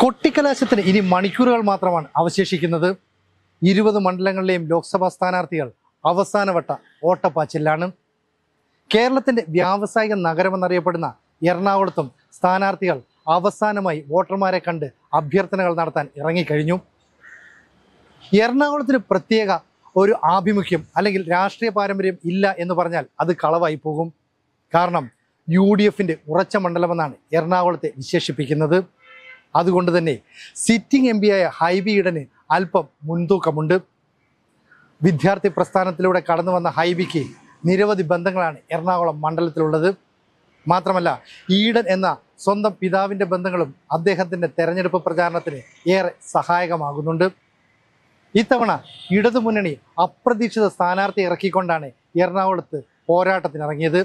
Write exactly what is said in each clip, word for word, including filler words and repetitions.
കൊട്ടിക്കലാശത്തിന് ഇനി മണിക്കൂറുകൾ മാത്രമാണ് അവശേഷിക്കുന്നത്. ഇരുപത് മണ്ഡലങ്ങളിലെയും ലോക്സഭാ സ്ഥാനാർത്ഥികൾ അവസാനവട്ട ഓട്ടപ്പാച്ചിലാണ്. കേരളത്തിന്റെ വ്യാവസായിക നഗരമെന്നറിയപ്പെടുന്ന എറണാകുളത്തും സ്ഥാനാർത്ഥികൾ അവസാനമായി വോട്ടർമാരെ കണ്ട് അഭ്യർത്ഥനകൾ നടത്താൻ ഇറങ്ങിക്കഴിഞ്ഞു. എറണാകുളത്തിന് പ്രത്യേക ഒരു ആഭിമുഖ്യം അല്ലെങ്കിൽ രാഷ്ട്രീയ പാരമ്പര്യം ഇല്ല എന്ന് പറഞ്ഞാൽ അത് കളവായി പോകും. കാരണം യു ഡി എഫിൻ്റെ ഉറച്ച മണ്ഡലമെന്നാണ് എറണാകുളത്തെ വിശേഷിപ്പിക്കുന്നത്. അതുകൊണ്ട് തന്നെ സിറ്റിംഗ് എം പിയായ ഹൈബി ഈഡന് അല്പം മുൻതൂക്കമുണ്ട്. വിദ്യാർത്ഥി പ്രസ്ഥാനത്തിലൂടെ കടന്നു വന്ന ഹൈബിക്ക് നിരവധി ബന്ധങ്ങളാണ് എറണാകുളം മണ്ഡലത്തിലുള്ളത്. മാത്രമല്ല ഈഡൻ എന്ന സ്വന്തം പിതാവിൻ്റെ ബന്ധങ്ങളും അദ്ദേഹത്തിൻ്റെ തെരഞ്ഞെടുപ്പ് പ്രചാരണത്തിന് ഏറെ സഹായകമാകുന്നുണ്ട്. ഇത്തവണ ഇടതുമുന്നണി അപ്രതീക്ഷിത സ്ഥാനാർത്ഥി ഇറക്കിക്കൊണ്ടാണ് എറണാകുളത്ത് പോരാട്ടത്തിനിറങ്ങിയത്.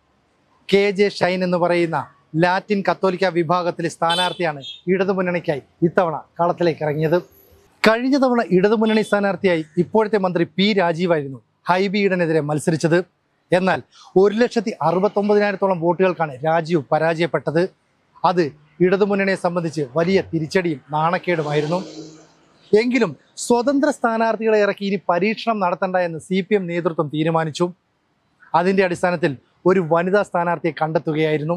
കെ ജെ ഷൈൻ എന്ന് പറയുന്ന ലാറ്റിൻ കത്തോലിക്ക വിഭാഗത്തിലെ സ്ഥാനാർത്ഥിയാണ് ഇടതുമുന്നണിക്കായി ഇത്തവണ കളത്തിലേക്ക് ഇറങ്ങിയത്. കഴിഞ്ഞ തവണ ഇടതുമുന്നണി സ്ഥാനാർത്ഥിയായി ഇപ്പോഴത്തെ മന്ത്രി പി രാജീവായിരുന്നു ഹൈബി ഈഡനെതിരെ മത്സരിച്ചത്. എന്നാൽ ഒരു ലക്ഷത്തി അറുപത്തൊമ്പതിനായിരത്തോളം വോട്ടുകൾക്കാണ് രാജീവ് പരാജയപ്പെട്ടത്. അത് ഇടതുമുന്നണിയെ സംബന്ധിച്ച് വലിയ തിരിച്ചടിയും നാണക്കേടുമായിരുന്നു. എങ്കിലും സ്വതന്ത്ര സ്ഥാനാർത്ഥികളെ ഇറക്കി ഇനി പരീക്ഷണം നടത്തണ്ട എന്ന് സി പി എം നേതൃത്വം തീരുമാനിച്ചു. അതിൻ്റെ അടിസ്ഥാനത്തിൽ ഒരു വനിതാ സ്ഥാനാർത്ഥിയെ കണ്ടെത്തുകയായിരുന്നു.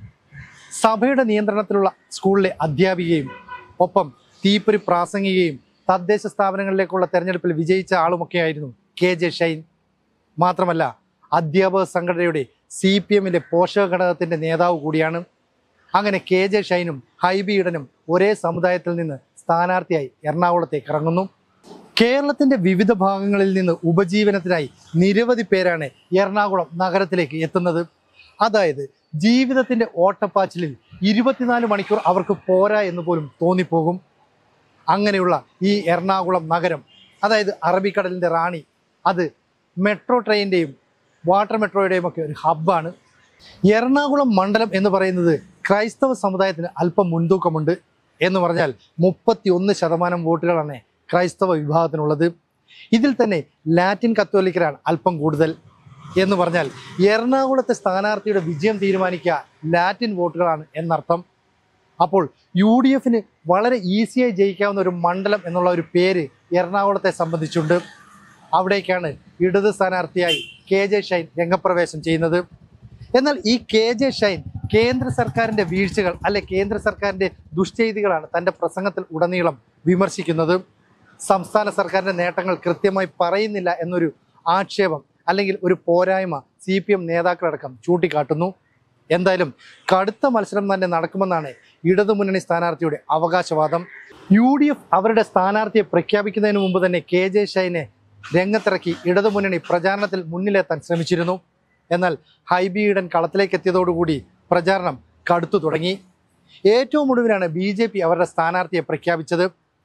സഭയുടെ നിയന്ത്രണത്തിലുള്ള സ്കൂളിലെ അധ്യാപികയും ഒപ്പം തീപ്പൊരി പ്രാസംഗികയും തദ്ദേശ സ്ഥാപനങ്ങളിലേക്കുള്ള തെരഞ്ഞെടുപ്പിൽ വിജയിച്ച ആളുമൊക്കെയായിരുന്നു കെ ജെ ഷൈൻ. മാത്രമല്ല അധ്യാപക സംഘടനയുടെ സി പി എമ്മിലെ പോഷക ഘടകത്തിൻ്റെ നേതാവ് കൂടിയാണ്. അങ്ങനെ കെ ജെ ഷൈനും ഹൈബി ഈഡനും ഒരേ സമുദായത്തിൽ നിന്ന് സ്ഥാനാർത്ഥിയായി എറണാകുളത്തേക്ക് ഇറങ്ങുന്നു. കേരളത്തിൻ്റെ വിവിധ ഭാഗങ്ങളിൽ നിന്ന് ഉപജീവനത്തിനായി നിരവധി പേരാണ് എറണാകുളം നഗരത്തിലേക്ക് എത്തുന്നത്. അതായത് ജീവിതത്തിൻ്റെ ഓട്ടപ്പാച്ചിലിൽ ഇരുപത്തിനാല് മണിക്കൂർ അവർക്ക് പോരാ എന്ന് പോലും തോന്നിപ്പോകും. അങ്ങനെയുള്ള ഈ എറണാകുളം നഗരം, അതായത് അറബിക്കടലിൻ്റെ റാണി, അത് മെട്രോ ട്രെയിനിൻ്റെയും വാട്ടർ മെട്രോയുടെയും ഒക്കെ ഒരു ഹബ്ബാണ്. എറണാകുളം മണ്ഡലം എന്ന് പറയുന്നത് ക്രൈസ്തവ സമുദായത്തിന് അല്പം മുൻതൂക്കമുണ്ട്. എന്ന് പറഞ്ഞാൽ മുപ്പത്തി ഒന്ന് ശതമാനം വോട്ടുകളാണ് ക്രൈസ്തവ വിഭാഗത്തിനുള്ളത്. ഇതിൽ തന്നെ ലാറ്റിൻ കത്തോലിക്കരാണ് അല്പം കൂടുതൽ. എന്ന് പറഞ്ഞാൽ എറണാകുളത്തെ സ്ഥാനാർത്ഥിയുടെ വിജയം തീരുമാനിക്കുക ലാറ്റിൻ വോട്ടുകളാണ് എന്നർത്ഥം. അപ്പോൾ യു ഡി എഫിന് വളരെ ഈസിയായി ജയിക്കാവുന്ന ഒരു മണ്ഡലം എന്നുള്ള ഒരു പേര് എറണാകുളത്തെ സംബന്ധിച്ചുണ്ട്. അവിടേക്കാണ് ഇടത് സ്ഥാനാർത്ഥിയായി കെ ജെ ഷൈൻ രംഗപ്രവേശം ചെയ്യുന്നത്. എന്നാൽ ഈ കെ ജെ ഷൈൻ കേന്ദ്ര സർക്കാരിൻ്റെ വീഴ്ചകൾ അല്ലെ കേന്ദ്ര സർക്കാരിൻ്റെ ദുഷ്ചെയ്തികളാണ് തൻ്റെ പ്രസംഗത്തിൽ ഉടനീളം വിമർശിക്കുന്നത്. സംസ്ഥാന സർക്കാരിൻ്റെ നേട്ടങ്ങൾ കൃത്യമായി പറയുന്നില്ല എന്നൊരു ആക്ഷേപം അല്ലെങ്കിൽ ഒരു പോരായ്മ സി പി എം നേതാക്കളടക്കം ചൂണ്ടിക്കാട്ടുന്നു. എന്തായാലും കടുത്ത മത്സരം തന്നെ നടക്കുമെന്നാണ് ഇടതുമുന്നണി സ്ഥാനാർത്ഥിയുടെ അവകാശവാദം. യു ഡി എഫ് അവരുടെ സ്ഥാനാർത്ഥിയെ പ്രഖ്യാപിക്കുന്നതിന് മുമ്പ് തന്നെ കെ ജെ ഷൈനെ രംഗത്തിറക്കി ഇടതുമുന്നണി പ്രചാരണത്തിൽ മുന്നിലെത്താൻ ശ്രമിച്ചിരുന്നു. എന്നാൽ ഹൈബി ഈഡൻ കളത്തിലേക്ക് എത്തിയതോടുകൂടി പ്രചാരണം കടുത്തു തുടങ്ങി. ഏറ്റവും ഒടുവിലാണ് ബി ജെ പി അവരുടെ സ്ഥാനാർത്ഥിയെ പ്രഖ്യാപിച്ചത്.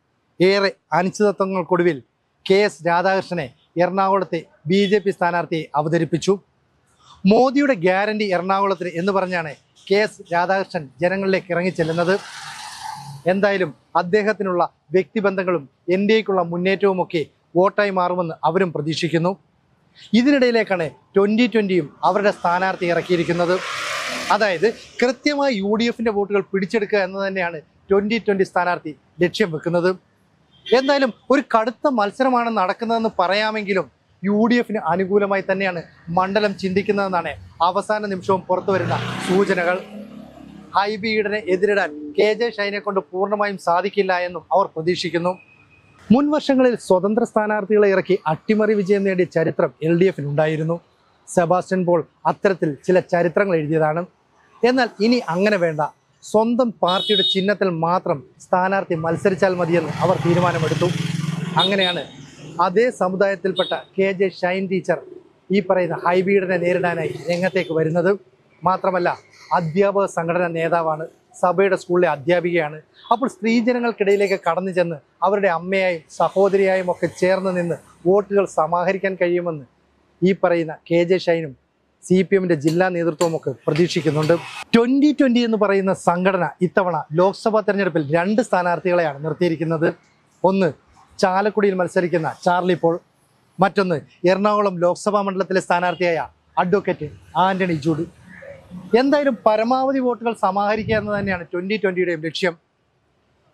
ഏറെ അനിശ്ചിതത്വങ്ങൾക്കൊടുവിൽ കെ എസ് രാധാകൃഷ്ണനെ എറണാകുളത്തെ ബി ജെ പി സ്ഥാനാർത്ഥിയെ അവതരിപ്പിച്ചു. മോദിയുടെ ഗ്യാരണ്ടി എറണാകുളത്തിന് എന്ന് പറഞ്ഞാണ് കെ എസ് രാധാകൃഷ്ണൻ ജനങ്ങളിലേക്ക് ഇറങ്ങിച്ചെല്ലുന്നത്. എന്തായാലും അദ്ദേഹത്തിനുള്ള വ്യക്തിബന്ധങ്ങളും എൻ ഡി എക്കുള്ള മുന്നേറ്റവുമൊക്കെ വോട്ടായി മാറുമെന്ന് അവരും പ്രതീക്ഷിക്കുന്നു. ഇതിനിടയിലേക്കാണ് ട്വൻ്റി ട്വൻ്റിയും അവരുടെ സ്ഥാനാർത്ഥി ഇറക്കിയിരിക്കുന്നത്. അതായത് കൃത്യമായി യു ഡി എഫിൻ്റെ വോട്ടുകൾ പിടിച്ചെടുക്കുക എന്ന് തന്നെയാണ് ട്വൻ്റി ട്വൻ്റി സ്ഥാനാർത്ഥി ലക്ഷ്യം വെക്കുന്നത്. എന്തായാലും ഒരു കടുത്ത മത്സരമാണ് നടക്കുന്നതെന്ന് പറയാമെങ്കിലും യു ഡി എഫിന് അനുകൂലമായി തന്നെയാണ് മണ്ഡലം ചിന്തിക്കുന്നതെന്നാണ് അവസാന നിമിഷവും പുറത്തു വരുന്ന സൂചനകൾ. ഹൈബി ഈഡനെ എതിരിടാൻ കെ ജെ ഷൈനെ കൊണ്ട് പൂർണ്ണമായും സാധിക്കില്ല എന്നും അവർ പ്രതീക്ഷിക്കുന്നു. മുൻ വർഷങ്ങളിൽ സ്വതന്ത്ര സ്ഥാനാർത്ഥികളെ ഇറക്കി അട്ടിമറി വിജയം നേടിയ ചരിത്രം എൽ ഡി എഫിനുണ്ടായിരുന്നു. സെബാസ്റ്റ്യൻ പോൾ അത്തരത്തിൽ ചില ചരിത്രങ്ങൾ എഴുതിയതാണ്. എന്നാൽ ഇനി അങ്ങനെ വേണ്ട. സ്വന്തം പാർട്ടിയുടെ ചിഹ്നത്തിൽ മാത്രം സ്ഥാനാർത്ഥി മത്സരിച്ചാൽ മതിയെന്ന് അവർ തീരുമാനമെടുത്തു. അങ്ങനെയാണ് അതേ സമുദായത്തിൽപ്പെട്ട കെ ജെ ഷൈൻ ടീച്ചർ ഈ പറയുന്ന ഹൈബി ഈഡനെ നേരിടാനായി രംഗത്തേക്ക് വരുന്നത്. മാത്രമല്ല അധ്യാപക സംഘടനാ നേതാവാണ്, സഭയുടെ സ്കൂളിലെ അധ്യാപികയാണ്. അപ്പോൾ സ്ത്രീജനങ്ങൾക്കിടയിലേക്ക് കടന്നു ചെന്ന് അവരുടെ അമ്മയായും സഹോദരിയായും ഒക്കെ ചേർന്ന് നിന്ന് വോട്ടുകൾ സമാഹരിക്കാൻ കഴിയുമെന്ന് ഈ പറയുന്ന കെ ജെ ഷൈനും സി പി എമ്മിൻ്റെ ജില്ലാ നേതൃത്വമൊക്കെ പ്രതീക്ഷിക്കുന്നുണ്ട്. ട്വൻ്റി ട്വൻ്റി എന്ന് പറയുന്ന സംഘടന ഇത്തവണ ലോക്സഭാ തെരഞ്ഞെടുപ്പിൽ രണ്ട് സ്ഥാനാർത്ഥികളെയാണ് നിർത്തിയിരിക്കുന്നത്. ഒന്ന് ചാലക്കുടിയിൽ മത്സരിക്കുന്ന ചാർലി പോൾ, മറ്റൊന്ന് എറണാകുളം ലോക്സഭാ മണ്ഡലത്തിലെ സ്ഥാനാർത്ഥിയായ അഡ്വക്കേറ്റ് ആന്റണി ജൂഡ്. എന്തായാലും പരമാവധി വോട്ടുകൾ സമാഹരിക്കുക എന്ന് തന്നെയാണ് ട്വൻ്റി ട്വൻ്റിയുടെയും ലക്ഷ്യം.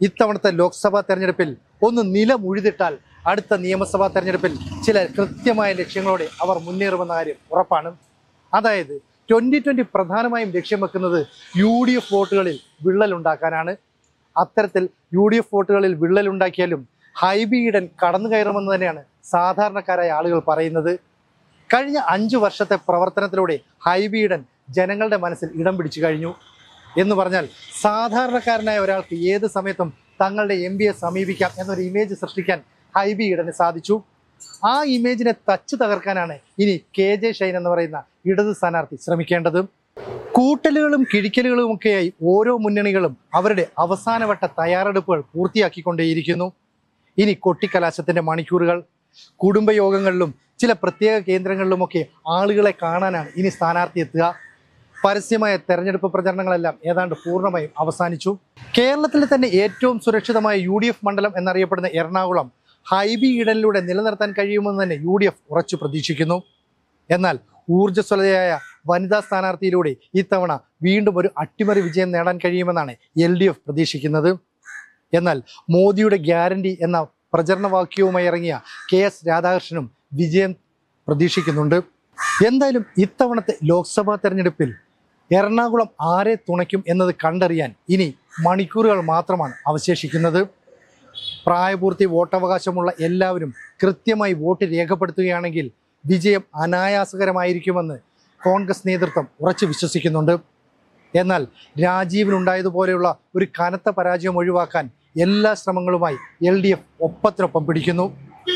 ഇത്തവണത്തെ ലോക്സഭാ തെരഞ്ഞെടുപ്പിൽ ഒന്ന് നിലമുഴുതിട്ടാൽ അടുത്ത നിയമസഭാ തെരഞ്ഞെടുപ്പിൽ ചില കൃത്യമായ ലക്ഷ്യങ്ങളോടെ അവർ മുന്നേറുമെന്ന കാര്യം ഉറപ്പാണ്. അതായത് ട്വൻ്റി ട്വൻ്റി പ്രധാനമായും ലക്ഷ്യം വെക്കുന്നത് യു ഡി എഫ് വോട്ടുകളിൽ വിള്ളലുണ്ടാക്കാനാണ്. അത്തരത്തിൽ യു ഡി എഫ് വോട്ടുകളിൽ വിള്ളലുണ്ടാക്കിയാലും ഹൈബി ഈഡൻ കടന്നു കയറുമെന്ന് തന്നെയാണ് സാധാരണക്കാരായ ആളുകൾ പറയുന്നത്. കഴിഞ്ഞ അഞ്ചു വർഷത്തെ പ്രവർത്തനത്തിലൂടെ ഹൈബി ഈഡൻ ജനങ്ങളുടെ മനസ്സിൽ ഇടം പിടിച്ചു കഴിഞ്ഞു എന്ന് പറഞ്ഞാൽ സാധാരണക്കാരനായ ഒരാൾക്ക് ഏത് സമയത്തും തങ്ങളുടെ എം പിയെ സമീപിക്കാം എന്നൊരു ഇമേജ് സൃഷ്ടിക്കാൻ ഹൈബി ഈഡന് സാധിച്ചു. ആ ഇമേജിനെ തച്ചു തകർക്കാനാണ് ഇനി കെ ജെ ഷൈൻ എന്ന് പറയുന്ന ഇടത് സ്ഥാനാർത്ഥി ശ്രമിക്കേണ്ടത്. കൂട്ടലുകളും കിഴിക്കലുകളും ഒക്കെയായി ഓരോ മുന്നണികളും അവരുടെ അവസാനവട്ട തയ്യാറെടുപ്പുകൾ പൂർത്തിയാക്കിക്കൊണ്ടേയിരിക്കുന്നു. ഇനി കൊട്ടിക്കലാശത്തിന്റെ മണിക്കൂറുകൾ. കുടുംബയോഗങ്ങളിലും ചില പ്രത്യേക കേന്ദ്രങ്ങളിലുമൊക്കെ ആളുകളെ കാണാനാണ് ഇനി സ്ഥാനാർത്ഥി എത്തുക. പരസ്യമായ തെരഞ്ഞെടുപ്പ് പ്രചരണങ്ങളെല്ലാം ഏതാണ്ട് പൂർണ്ണമായും അവസാനിച്ചു. കേരളത്തിലെ തന്നെ ഏറ്റവും സുരക്ഷിതമായ യു ഡി എഫ് മണ്ഡലം എന്നറിയപ്പെടുന്ന എറണാകുളം ഹൈബി ഈഡനിലൂടെ നിലനിർത്താൻ കഴിയുമെന്ന് തന്നെ യു ഡി എഫ് ഉറച്ചു പ്രതീക്ഷിക്കുന്നു. എന്നാൽ ഊർജ്ജസ്വലതയായ വനിതാ സ്ഥാനാർത്ഥിയിലൂടെ ഇത്തവണ വീണ്ടും ഒരു അട്ടിമറി വിജയം നേടാൻ കഴിയുമെന്നാണ് എൽ ഡി എഫ് പ്രതീക്ഷിക്കുന്നത്. എന്നാൽ മോദിയുടെ ഗ്യാരണ്ടി എന്ന പ്രചരണ വാക്യവുമായി ഇറങ്ങിയ കെ എസ് രാധാകൃഷ്ണനും വിജയം പ്രതീക്ഷിക്കുന്നുണ്ട്. എന്തായാലും ഇത്തവണത്തെ ലോക്സഭാ തെരഞ്ഞെടുപ്പിൽ എറണാകുളം ആരെ തുണയ്ക്കും എന്നത് കണ്ടറിയാൻ ഇനി മണിക്കൂറുകൾ മാത്രമാണ് അവശേഷിക്കുന്നത്. പ്രായപൂർത്തി വോട്ടവകാശമുള്ള എല്ലാവരും കൃത്യമായി വോട്ട് രേഖപ്പെടുത്തുകയാണെങ്കിൽ വിജയം അനായാസകരമായിരിക്കുമെന്ന് കോൺഗ്രസ് നേതൃത്വം ഉറച്ചു വിശ്വസിക്കുന്നുണ്ട്. എന്നാൽ രാജീവിനുണ്ടായതുപോലെയുള്ള ഒരു കനത്ത പരാജയം ഒഴിവാക്കാൻ എല്ലാ ശ്രമങ്ങളുമായി എൽ ഡി എഫ് ഒപ്പത്തിനൊപ്പം പിടിക്കുന്നു.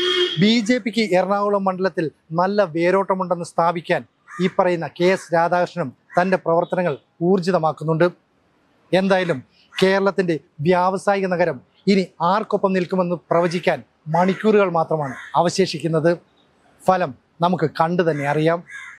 ബി ജെ പിക്ക് എറണാകുളം മണ്ഡലത്തിൽ നല്ല വേരോട്ടമുണ്ടെന്ന് സ്ഥാപിക്കാൻ ഈ പറയുന്ന കെ എസ് രാധാകൃഷ്ണനും തൻ്റെ പ്രവർത്തനങ്ങൾ ഊർജിതമാക്കുന്നുണ്ട്. എന്തായാലും കേരളത്തിൻ്റെ വ്യാവസായിക നഗരം ഇനി ആർക്കൊപ്പം നിൽക്കുമെന്ന് പ്രവചിക്കാൻ മണിക്കൂറുകൾ മാത്രമാണ് അവശേഷിക്കുന്നത്. ഫലം നമുക്ക് കണ്ടു തന്നെ അറിയാം.